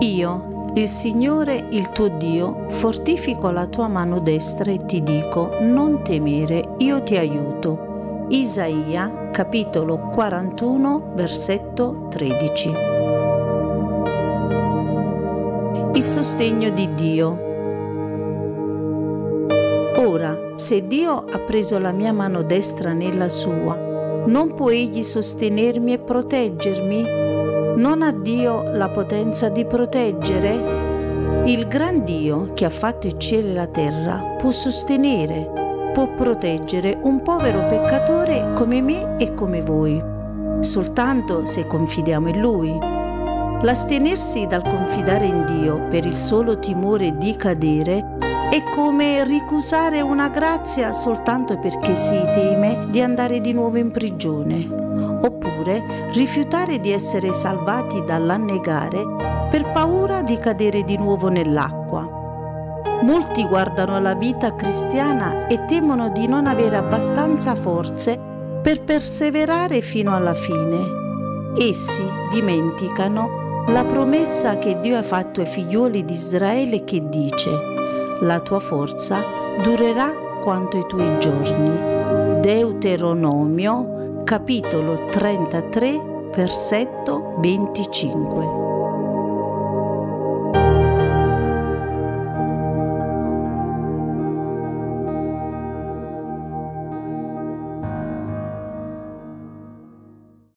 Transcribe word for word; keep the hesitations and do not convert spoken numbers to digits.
Io, il Signore, il tuo Dio, fortifico la tua mano destra e ti dico: non temere, io ti aiuto. Isaia, capitolo quarantuno, versetto tredici. Il sostegno di Dio. Ora, se Dio ha preso la mia mano destra nella sua, non può Egli sostenermi e proteggermi? Non ha Dio la potenza di proteggere? Il gran Dio che ha fatto il cielo e la terra può sostenere, può proteggere un povero peccatore come me e come voi, soltanto se confidiamo in Lui. L'astenersi dal confidare in Dio per il solo timore di cadere è come ricusare una grazia soltanto perché si teme di andare di nuovo in prigione, oppure rifiutare di essere salvati dall'annegare per paura di cadere di nuovo nell'acqua. Molti guardano la vita cristiana e temono di non avere abbastanza forze per perseverare fino alla fine. Essi dimenticano la promessa che Dio ha fatto ai figliuoli di Israele, che dice: la tua forza durerà quanto i tuoi giorni. Deuteronomio, capitolo trentatré, versetto venticinque.